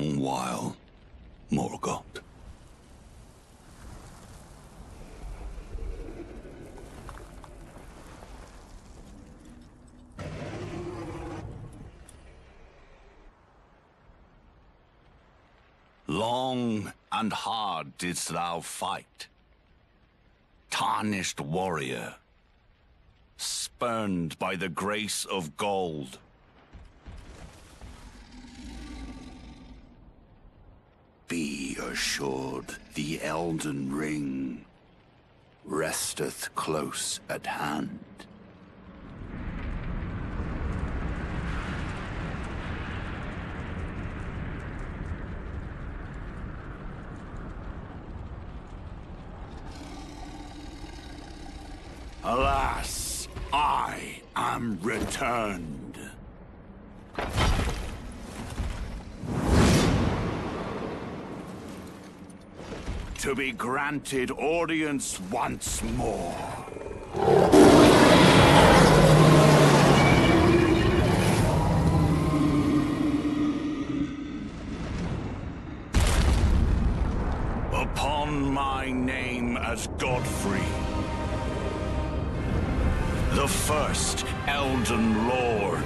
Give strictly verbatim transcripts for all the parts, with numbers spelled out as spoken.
long while, Morgoth. Long and hard didst thou fight, tarnished warrior, spurned by the grace of gold. Be assured the Elden Ring resteth close at hand. Alas, I am returned. To be granted audience once more. Upon my name as Godfrey, the first Elden Lord.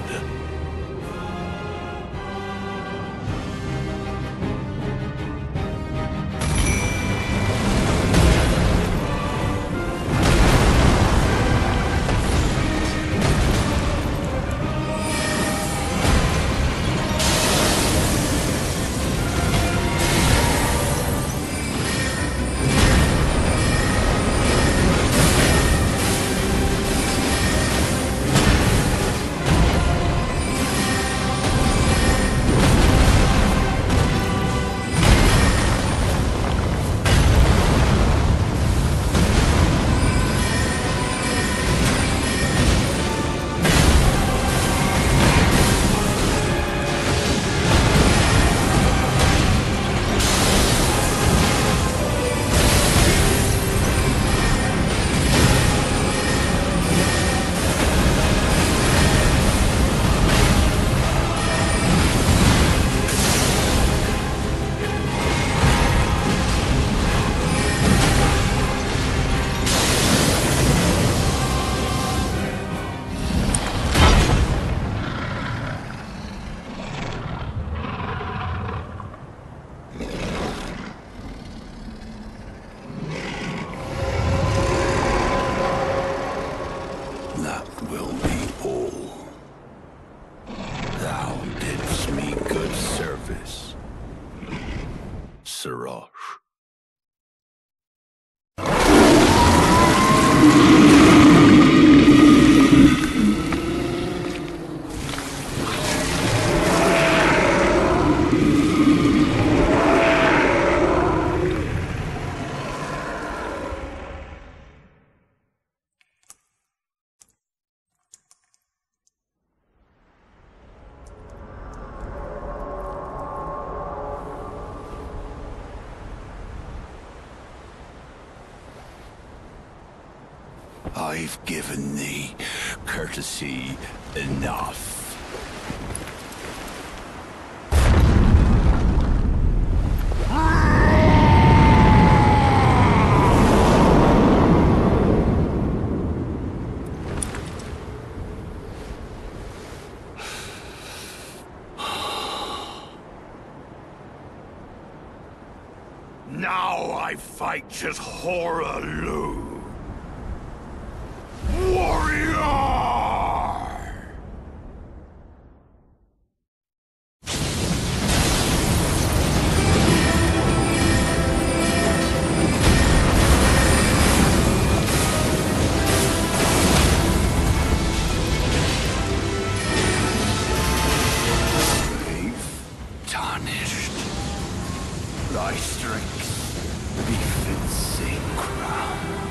Siraj. I've given thee courtesy enough. Now I fight as Hoarah-Loux. Warrior! Brave, tarnished, thy strength befits a crown.